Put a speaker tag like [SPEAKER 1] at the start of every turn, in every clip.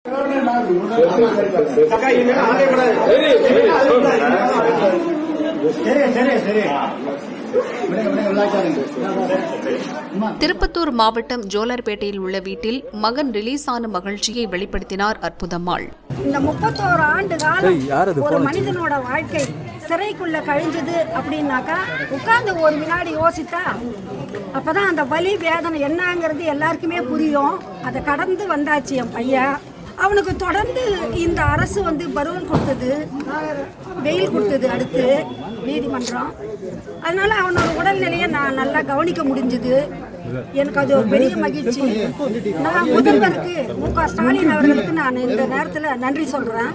[SPEAKER 1] திருப்பத்தூர் மாவட்டம் ஜோலார்பேட்டையில் உள்ள வீட்டில் மகன் ரிலீஸ் ஆன மகிழ்ச்சியை வெளிப்படுத்தினார் அற்புதம்மாள்.
[SPEAKER 2] இந்த 31 ஆண்டு காலம் ஒரு மனிதனோட வாழ்க்கை சிறைக்குள்ள கழிஞ்சது அப்படின்னாக்கா உட்கார்ந்து ஒரு வினாடி யோசித்தா அப்பதான் அந்த வலி வேதனை என்னங்கிறது எல்லாருக்குமே புரியும். அதை கடந்து வந்தாச்சு என் பையன். அவனுக்கு தொடர்ந்து இந்த அரசு பரோல் கொடுத்தது, வெயில் கொடுத்தது, அடுத்து நீதிமன்றம். அதனால அவனோட உடல்நிலையை நான் நல்லா கவனிக்க முடிஞ்சது. எனக்கு அது ஒரு பெரிய மகிழ்ச்சி. நான் முதல்வருக்கு மு.க. ஸ்டாலின் அவர்களுக்கு நான் இந்த நேரத்தில் நன்றி சொல்றேன்.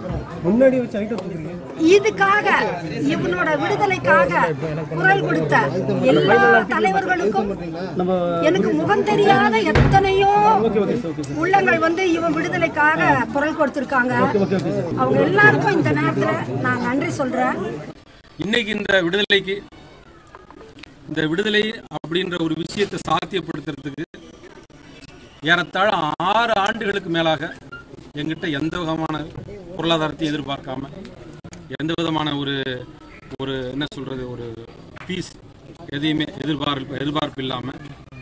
[SPEAKER 2] இதுக்காக இவனோட விடுதலைக்காக குரல் கொடுத்த எல்லா தலைவர்களுக்கும், எனக்கு முகம் தெரியாத எத்தனையோ உள்ளங்கள் இவன் விடுதலைக்காக குரல் கொடுத்திருக்காங்க. அவங்க எல்லாருக்கும் இந்த நேரத்தில் நான் நன்றி சொல்றேன்.
[SPEAKER 3] இன்னைக்கு இந்த விடுதலை அப்படின்ற ஒரு விஷயத்தை சாத்தியப்படுத்துறதுக்கு ஏறத்தாழ 6 ஆண்டுகளுக்கு மேலாக எங்கிட்ட எந்த விதமான பொருளாதாரத்தையும் எதிர்பார்க்காம, எந்த விதமான ஒரு என்ன சொல்றது, ஒரு பீஸ் எதையுமே எதிர்பார்ப்பு இல்லாம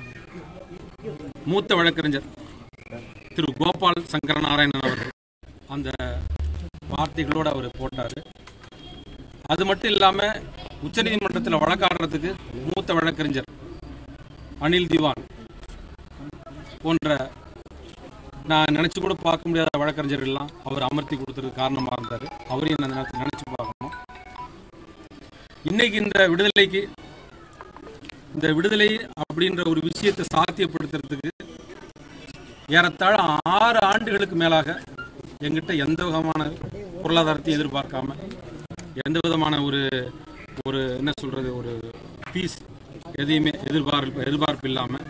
[SPEAKER 3] மூத்த வழக்கறிஞர் திரு கோபால் சங்கர நாராயணன் அவர்கள் அந்த வார்த்தைகளோடு அவர் போட்டார். அது மட்டும் இல்லாமல் உச்சநீதிமன்றத்தில் வழக்காடுறதுக்கு மூத்த வழக்கறிஞர் அனில் திவான் போன்ற நான் நினச்சி கூட பார்க்க முடியாத வழக்கறிஞர்கள்லாம் அவர் அமர்த்தி கொடுத்ததுக்கு காரணமாக இருந்தார். அவரையும் நான் நினச்சி பார்க்கணும். இன்னைக்கு இந்த விடுதலை அப்படின்ற ஒரு விஷயத்தை சாத்தியப்படுத்துறதுக்கு ஏறத்தாழ 6 ஆண்டுகளுக்கு மேலாக எங்கிட்ட எந்த விதமான பொருளாதாரத்தையும் எதிர்பார்க்காம, எந்த விதமான ஒரு என்ன சொல்றது, ஒரு பீஸ் எதையுமே எதிர்பார்ப்பு இல்லாமல்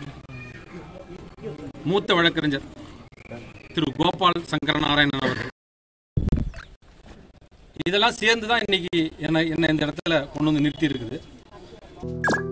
[SPEAKER 3] மூத்த வழக்கறிஞர் திரு கோபால் சங்கர நாராயணன் அவர்கள் இதெல்லாம் சேர்ந்துதான் இன்னைக்கு என்ன இந்த இடத்துல கொண்டு வந்து நிறுத்தி இருக்குது.